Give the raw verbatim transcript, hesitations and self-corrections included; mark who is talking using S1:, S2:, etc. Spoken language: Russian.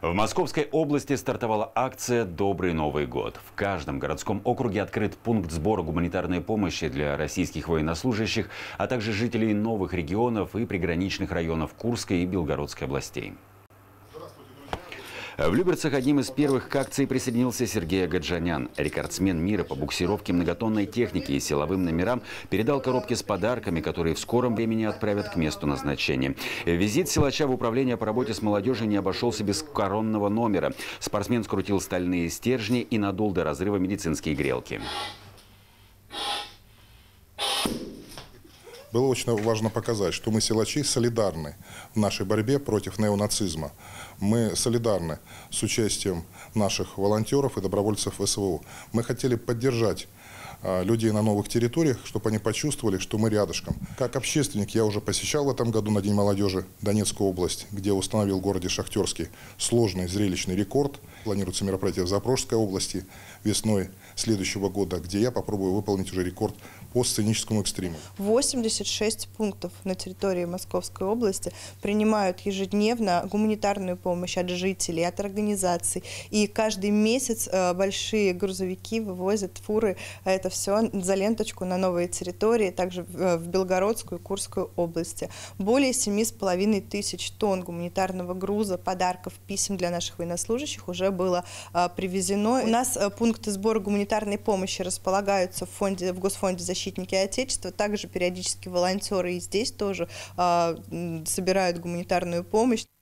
S1: В Московской области стартовала акция «Добрый Новый год». В каждом городском округе открыт пункт сбора гуманитарной помощи для российских военнослужащих, а также жителей новых регионов и приграничных районов Курской и Белгородской областей. В Люберцах одним из первых к акции присоединился Сергей Агаджанян. Рекордсмен мира по буксировке многотонной техники и силовым номерам передал коробки с подарками, которые в скором времени отправят к месту назначения. Визит силача в управление по работе с молодежью не обошелся без коронного номера. Спортсмен скрутил стальные стержни и надул до разрыва медицинские грелки.
S2: Было очень важно показать, что мы, силачи, солидарны в нашей борьбе против неонацизма. Мы солидарны с участием наших волонтеров и добровольцев ВСВО. Мы хотели поддержать людей на новых территориях, чтобы они почувствовали, что мы рядышком. Как общественник я уже посещал в этом году на День молодежи Донецкую область, где установил в городе Шахтерске сложный зрелищный рекорд. Планируется мероприятие в Запорожской области весной следующего года, где я попробую выполнить уже рекорд по сценическому экстриму.
S3: восемьдесят шесть пунктов на территории Московской области принимают ежедневно гуманитарную помощь от жителей, от организаций. И каждый месяц большие грузовики вывозят фуры, это все за ленточку на новые территории, также в Белгородскую и Курскую области. Более семи с половиной тысяч тонн гуманитарного груза, подарков, писем для наших военнослужащих уже было привезено. У нас пункты сбора гуманитарной помощи располагаются в, фонде, в Госфонде «Защитники Отечества». Также периодически волонтеры и здесь тоже собирают гуманитарную помощь.